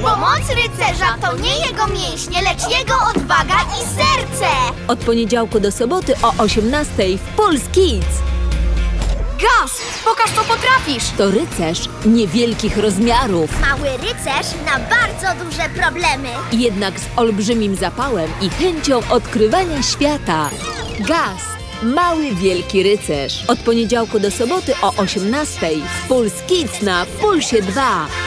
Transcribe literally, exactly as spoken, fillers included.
Bo moc rycerza to nie jego mięśnie, lecz jego odwaga i serce. Od poniedziałku do soboty o osiemnastej w Pulse Kids. Gaz, pokaż co potrafisz. To rycerz niewielkich rozmiarów, Mały rycerz na bardzo duże problemy. jednak z olbrzymim zapałem i chęcią odkrywania świata. Gaz, mały wielki rycerz. Od poniedziałku do soboty o osiemnastej w Pulse Kids na Pulsie dwa.